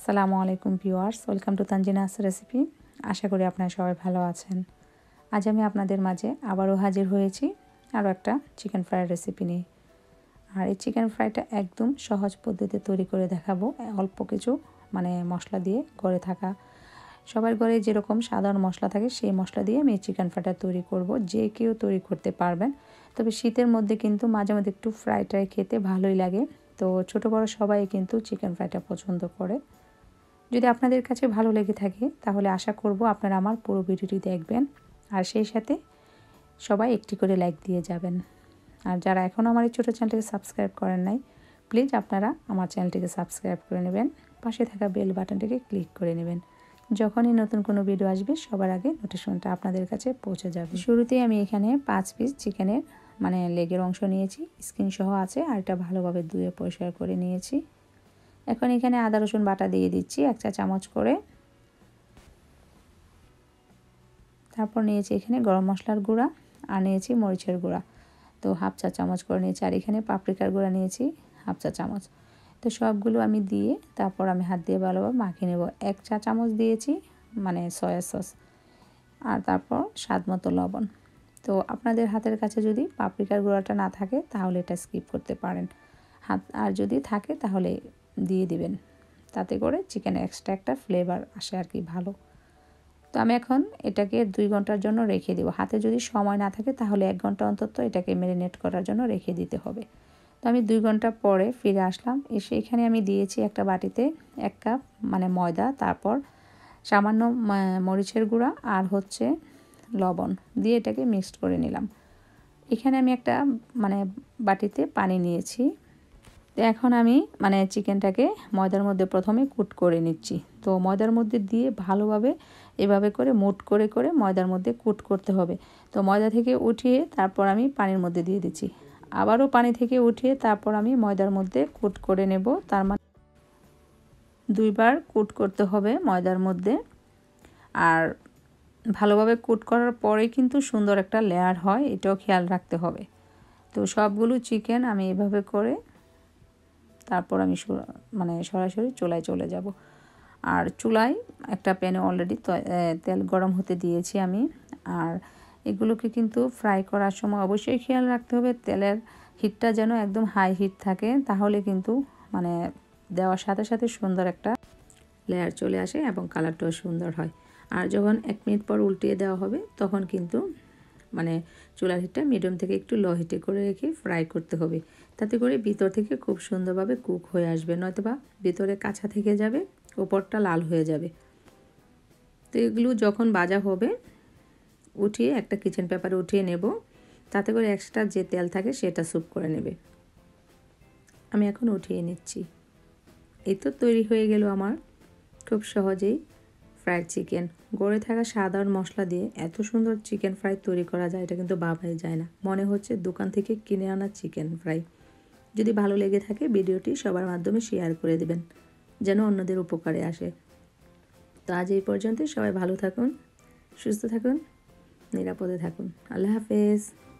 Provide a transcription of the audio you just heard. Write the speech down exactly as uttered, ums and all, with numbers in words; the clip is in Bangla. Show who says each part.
Speaker 1: আসসালামু আলাইকুম viewers, welcome to Tanzina's recipe. আশা করি আপনারা সবাই ভালো আছেন। আজ আমি আপনাদের মাঝে আবারও হাজির হয়েছি আরও একটা চিকেন ফ্রাইয়ের রেসিপি নিয়ে। আর এই চিকেন ফ্রাইটা একদম সহজ পদ্ধতিতে তৈরি করে দেখাবো। অল্প কিছু মানে মশলা দিয়ে ঘরে থাকা সবার ঘরে যেরকম সাধারণ মশলা থাকে সেই মশলা দিয়ে আমি এই চিকেন ফ্রাইটা তৈরি করব। যে কেউ তৈরি করতে পারবেন, তবে শীতের মধ্যে কিন্তু মাঝে মাঝে একটু ফ্রাই ট্রাই খেতে ভালোই লাগে। তো ছোটো বড়ো সবাই কিন্তু চিকেন ফ্রাইটা পছন্দ করে। যদি আপনাদের কাছে ভালো লেগে থাকে তাহলে আশা করব আপনারা আমার পুরো ভিডিওটি দেখবেন, আর সেই সাথে সবাই একটি করে লাইক দিয়ে যাবেন। আর যারা এখনও আমার এই ছোটো চ্যানেলটিকে সাবস্ক্রাইব করেন নাই, প্লিজ আপনারা আমার চ্যানেলটিকে সাবস্ক্রাইব করে নেবেন, পাশে থাকা বেল বাটনটিকে ক্লিক করে নেবেন। যখনই নতুন কোনো ভিডিও আসবে সবার আগে নোটিফিকেশনটা আপনাদের কাছে পৌঁছে যাবে। শুরুতেই আমি এখানে পাঁচ পিস চিকেনের মানে লেগের অংশ নিয়েছি, স্কিন সহ আছে, আর এটা ভালোভাবে ধুয়ে পরিষ্কার করে নিয়েছি। এখন এখানে আদা রসুন বাটা দিয়ে দিচ্ছি এক চা চামচ করে। তারপর নিয়েছি এখানে গরম মশলার গুঁড়া, আর নিয়েছি মরিচের গুঁড়া, তো হাফ চা চামচ করে নিয়েছি। আর এখানে পাপরিকার গুঁড়া নিয়েছি হাফ চা চামচ। তো সবগুলো আমি দিয়ে তারপর আমি হাত দিয়ে ভালোভাবে মাখিয়ে নেব। এক চা চামচ দিয়েছি মানে সয়া সস, আর তারপর স্বাদ মতো লবণ। তো আপনাদের হাতের কাছে যদি পাপরিকার গুঁড়াটা না থাকে তাহলে এটা স্কিপ করতে পারেন, হাত আর যদি থাকে তাহলে দিয়ে দিবেন, তাতে করে চিকেনের এক্সট্রা একটা ফ্লেভার আসে আর কি ভালো। তো আমি এখন এটাকে দুই ঘন্টার জন্য রেখে দেবো। হাতে যদি সময় না থাকে তাহলে এক ঘন্টা অন্তত এটাকে ম্যারিনেট করার জন্য রেখে দিতে হবে। তো আমি দুই ঘন্টা পরে ফিরে আসলাম। এসে এখানে আমি দিয়েছি একটা বাটিতে এক কাপ মানে ময়দা, তারপর সামান্য মরিচের গুঁড়া আর হচ্ছে লবণ দিয়ে এটাকে মিক্সড করে নিলাম। এখানে আমি একটা মানে বাটিতে পানি নিয়েছি। তো এখন আমি মানে চিকেনটাকে ময়দার মধ্যে প্রথমে কুট করে নিচ্ছি। তো ময়দার মধ্যে দিয়ে ভালোভাবে এভাবে করে মুট করে করে ময়দার মধ্যে কুট করতে হবে। তো ময়দা থেকে উঠিয়ে তারপর আমি পানির মধ্যে দিয়ে দিচ্ছি, আবারও পানি থেকে উঠিয়ে তারপর আমি ময়দার মধ্যে কুট করে নেব। তার মানে দুইবার কুট করতে হবে ময়দার মধ্যে। আর ভালোভাবে কুট করার পরে কিন্তু সুন্দর একটা লেয়ার হয়, এটাও খেয়াল রাখতে হবে। তো সবগুলো চিকেন আমি এভাবে করে তারপর আমি মানে সরাসরি চুলায় চলে যাব। আর চুলায় একটা প্যানে অলরেডি তেল গরম হতে দিয়েছি আমি। আর এগুলোকে কিন্তু ফ্রাই করার সময় অবশ্যই খেয়াল রাখতে হবে তেলের হিটটা যেন একদম হাই হিট থাকে, তাহলে কিন্তু মানে দেওয়ার সাথে সাথে সুন্দর একটা লেয়ার চলে আসে এবং কালারটাও সুন্দর হয়। আর যখন এক মিনিট পর উল্টিয়ে দেওয়া হবে তখন কিন্তু মানে চুলার হিটটা মিডিয়াম থেকে একটু লো হিটে করে রেখে ফ্রাই করতে হবে, তাতে করে ভিতর থেকে খুব সুন্দরভাবে কুক হয়ে আসবে, নয়তোবা ভিতরে কাঁচা থেকে যাবে, ওপরটা লাল হয়ে যাবে। তো এগুলো যখন ভাজা হবে উঠিয়ে একটা কিচেন পেপারে উঠিয়ে নেব, তাতে করে এক্সট্রা যে তেল থাকে সেটা স্যুপ করে নেবে। আমি এখন উঠিয়ে নিচ্ছি। এই তো তৈরি হয়ে গেল আমার খুব সহজেই ফ্রাইড চিকেন। গড়ে থাকা সাধারণ মশলা দিয়ে এত সুন্দর চিকেন ফ্রাই তৈরি করা যায়, এটা কিন্তু ভাবাই যায় না, মনে হচ্ছে দোকান থেকে কিনে আনা চিকেন ফ্রাই। যদি ভালো লেগে থাকে ভিডিওটি সবার মাধ্যমে শেয়ার করে দেবেন যেন অন্যদের উপকারে আসে। তো আজ এই পর্যন্ত, সবাই ভালো থাকুন, সুস্থ থাকুন, নিরাপদে থাকুন। আল্লাহ হাফেজ।